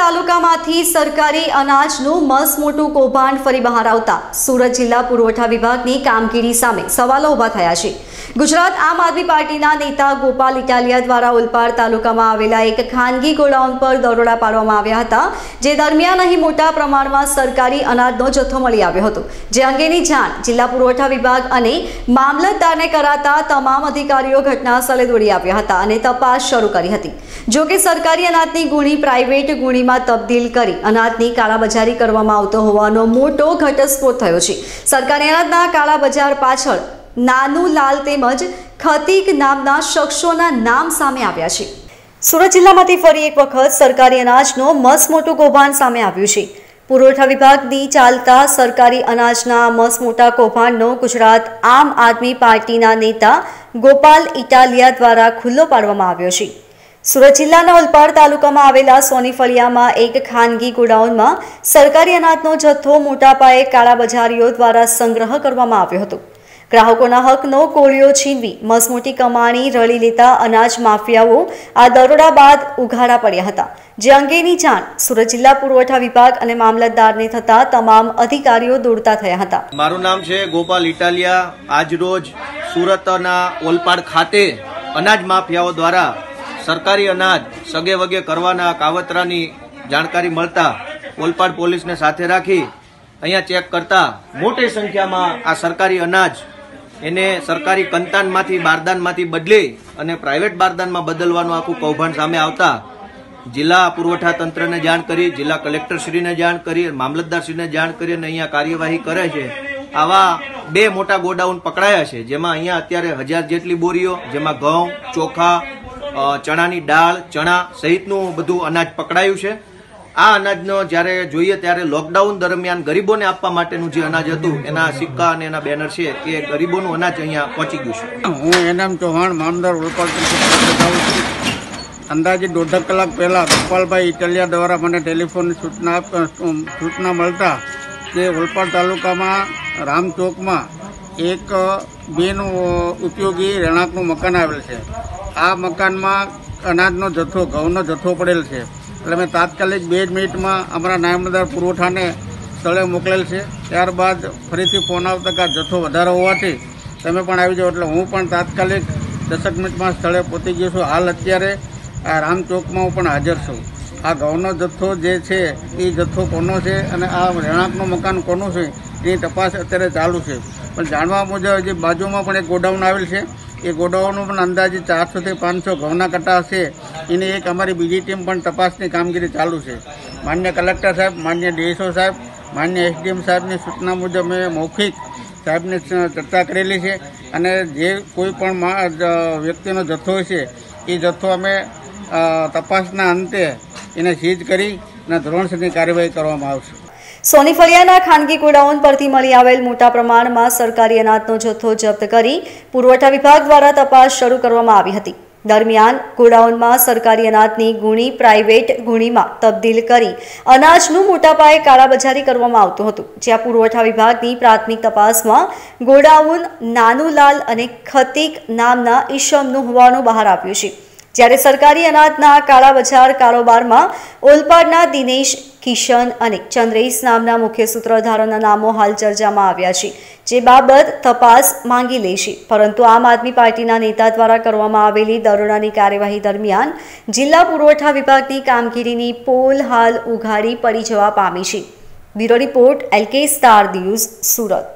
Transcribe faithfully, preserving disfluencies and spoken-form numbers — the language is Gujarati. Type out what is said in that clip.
તાલુકામાંથી સરકારી અનાજનું મસ્ત મોટું કૌભાંડ ફરી બહાર આવતા સુરત જિલ્લા પુરવઠા વિભાગની કામગીરી સામે સવાલો ઊભા થયા છે। ગુજરાત આમ આદમી પાર્ટીના નેતા ગોપાલ ઇટાલિયા દ્વારા ઓલપાડ તાલુકામાં આવેલા એક ખાનગી ગોડાઉન પર દરોડા પાડવામાં આવ્યા હતા, જે દરમિયાન અહીં મોટા પ્રમાણમાં સરકારી અનાજનો જથ્થો મળી આવ્યો હતો, જે અંગેની જાણ જિલ્લા પુરવઠા વિભાગ અને મામલતદારને કરાતા તમામ અધિકારીઓ ઘટના સ્થળે દોડી આવ્યા હતા અને તપાસ શરૂ કરી હતી। જો કે સરકારી અનાજની ગુણી પ્રાઇવેટ ગુણીમાં તબદીલ કરી અનાજની કાળાબજારી કરવામાં આવતો હોવાનો મોટો ઘટસ્ફોટ થયો છે। સરકારી અનાજના કાળાબજાર પાછળ નાનું લાલ તેમજ ખતીક નામના શખ્સોના નામ સામે આવ્યા છે। સુરત જિલ્લામાંથી ફરી એક વખત સરકારી અનાજનો મસ્ત મોટું કૌભાંડ સામે આવ્યું છે। પુરવઠા વિભાગની ચાલતા સરકારી અનાજના મસ્ત મોટા કૌભાંડનો ગુજરાત આમ આદમી પાર્ટીના નેતા ગોપાલ ઇટાલિયા દ્વારા ખુલ્લો પાડવામાં આવ્યો છે। સુરત જિલ્લાના ઓલપાડ તાલુકામાં આવેલા સોનીફળિયામાં એક ખાનગી ગોડાઉનમાં સરકારી અનાજનો જથ્થો મોટા પાયે કાળાબજારીઓ દ્વારા સંગ્રહ કરવામાં આવ્યો હતો। ગ્રાહકોના હકનો કોળિયો છીનવી મસમોટી કમાણી રળી લેતા અનાજ માફિયાઓ આ દરોડા બાદ ઉઘાડા પડ્યા હતા, જે અંગેની જાણ સુરત જિલ્લા પુરવઠા વિભાગ અને મામલતદારને થતા તમામ અધિકારીઓ દોડતા થયા હતા। મારું નામ છે ગોપાલ ઇટાલિયા। આજ રોજ સુરતના ઓલપાડ ખાતે અનાજ માફિયાઓ દ્વારા સરકારી અનાજ સગે વગે કરવાના કાવતરાની જાણકારી મળતા ઓલપાડ પોલીસને સાથે રાખી અહીંયા ચેક કરતા મોટી સંખ્યામાં આ સરકારી અનાજ એને સરકારી કંતાનમાંથી બારદાનમાંથી બદલી અને પ્રાઇવેટ બારદાનમાં બદલવાનું આખું કૌભાંડ સામે આવતા જિલ્લા પુરવઠા તંત્રને જાણ કરી, જિલ્લા કલેક્ટરશ્રીને જાણ કરી, મામલતદારશ્રીને જાણ કરી અને અહીંયા કાર્યવાહી કરે છે। આવા બે મોટા ગોડાઉન પકડાયા છે, જેમાં અહીંયા અત્યારે હજાર જેટલી બોરીઓ, જેમાં ઘઉં, ચોખા, ચણાની દાળ, ચણા સહિતનું બધું અનાજ પકડાયું છે। આ અનાજનો જ્યારે જોઈએ ત્યારે લોકડાઉન દરમિયાન ગરીબોને આપવા માટેનું જે અનાજ હતું એના સિક્કા અને એના બેનર છે એ ગરીબોનું અનાજ અહીંયા પહોંચી ગયું છે। હું એનામ ચૌહાણ મામદાર ઓલપાડ છું। અંદાજે દોઢ કલાક પહેલા ગોપાલભાઈ ઇટાલિયા દ્વારા મને ટેલિફોનની સૂચના સૂચના મળતા કે ઓલપાડ તાલુકામાં રામચોકમાં એક બેનું ઉપયોગી રહેણાંકનું મકાન આવેલ છે। આ મકાનમાં અનાજનો જથ્થો ઘઉંનો જથ્થો પડેલ છે, એટલે મેં તાત્કાલિક બે જ મિનિટમાં અમારા નાયમદાર પુરવઠાને સ્થળે મોકલેલ છે। ત્યારબાદ ફરીથી ફોન આવતા કે આ જથ્થો વધારે હોવાથી તમે પણ આવી જાઓ, એટલે હું પણ તાત્કાલિક દસક મિનિટમાં સ્થળે પહોંચી ગયો છું। હાલ અત્યારે આ રામચોકમાં હું પણ હાજર છું। આ ઘઉંનો જથ્થો જે છે એ જથ્થો કોનો છે અને આ રહેણાંકનું મકાન કોનું છે એની તપાસ અત્યારે ચાલુ છે। પણ જાણવા મુજબ જે બાજુમાં પણ એક ગોડાઉન આવેલ છે, એ ગોડાઉનનું પણ અંદાજે ચારસોથી પાંચસો ઘઉંના કટ્ટા છે, એની એક અમારી બીજી ટીમ પણ તપાસની કામગીરી ચાલુ છે। માન્ય કલેક્ટર સાહેબ, માન્ય ડીએસઓ સાહેબ, માન્ય એસડીએમ સાહેબની સૂચના મુજબ મેં મૌખિક સાહેબને ચર્ચા કરેલી છે અને જે કોઈ પણ વ્યક્તિનો જથ્થો છે એ જથ્થો અમે તપાસના અંતે એને સીઝ કરી અને ધોરણસરની કાર્યવાહી કરવામાં આવશે। સોનીફળિયાના ખાનગી ગોડાઉન પરથી મળી આવેલ મોટા પ્રમાણમાં સરકારી અનાજનો જથ્થો જપ્ત કરી પુરવઠા વિભાગ દ્વારા તપાસ શરૂ કરવામાં આવી હતી। દરમિયાન ગોડાઉનમાં સરકારી અનાજની ગુણી પ્રાઇવેટ ગુણીમાં તબદીલ કરી અનાજનું મોટા પાયે કાળાબજારી કરવામાં આવતું હતું, જ્યાં પુરવઠા વિભાગની પ્રાથમિક તપાસમાં ગોડાઉન નાનુલાલ અને ખતીક નામના ઈસમનું હોવાનું બહાર આવ્યું છે। જ્યારે સરકારી અનાજના કાળાબજાર કારોબારમાં ઓલપાડના દિનેશ, કિશન અને ચંદ્રેશ નામના મુખ્ય સૂત્રધારોના નામો હાલ ચર્ચામાં આવ્યા છે, જે બાબત તપાસ માંગી લેશે। પરંતુ આમ આદમી પાર્ટીના નેતા દ્વારા કરવામાં આવેલી દરોડાની કાર્યવાહી દરમિયાન જિલ્લા પુરવઠા વિભાગની કામગીરીની પોલ હાલ ઉઘાડી પડી જવા પામી છે। Bureau report, LK star news, Surat.